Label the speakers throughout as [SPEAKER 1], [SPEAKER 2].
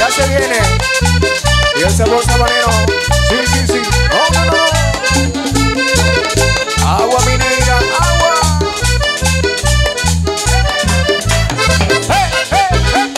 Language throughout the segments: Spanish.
[SPEAKER 1] Ya se viene. Y el sabor sabanero. Sí, sí, sí. No, no, no. Agua minera, agua. Hey, hey, hey.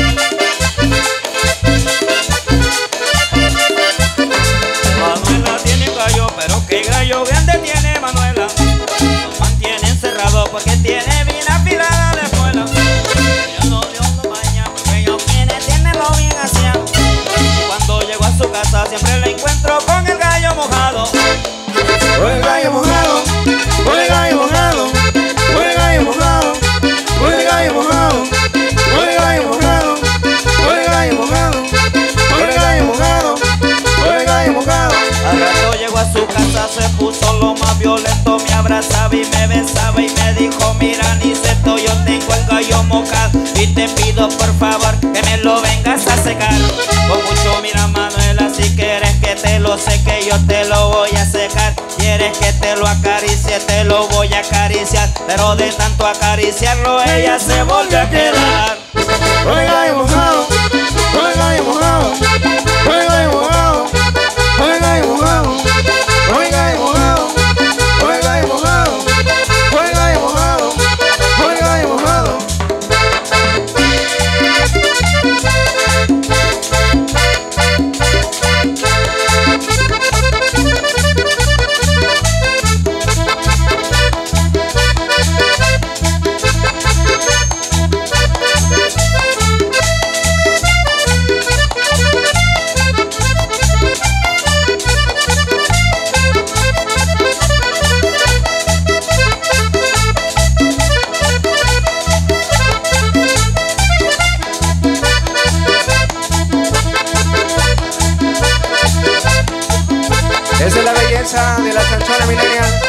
[SPEAKER 2] Manuela tiene gallo, pero qué gallo grande tiene Manuela. Nos mantiene encerrado porque tiene bien afilada la escuela. Yo no Dios lo baña porque ella tiene lo bien aseado. Cuando llego a su casa siempre la encuentro con el gallo mojado.
[SPEAKER 1] Con el gallo mojado, con el gallo mojado, con el gallo mojado, con el gallo mojado, con el gallo mojado, con el gallo mojado, con el gallo mojado, con el gallo mojado.
[SPEAKER 2] Al rato llego a su casa, se puso lo más violento, me abrazaba y me besaba y me dijo: mira, Niceto, yo tengo el gallo mojado y te pido por favor que me lo vengas a secar. Con mucho mira, Manuela, si quieres que te lo seque, yo te lo voy a secar. Quieres que te lo acaricie, te lo voy a acariciar, pero de tanto acariciarlo ella se volvió a quedar.
[SPEAKER 1] Con el gallo mojado, con el gallo mojado, con el gallo mojado, con el gallo mojado, con el gallo mojado, con el gallo mojado, con el gallo mojado, con el gallo mojado. Esa es la belleza de la chanchona milenial.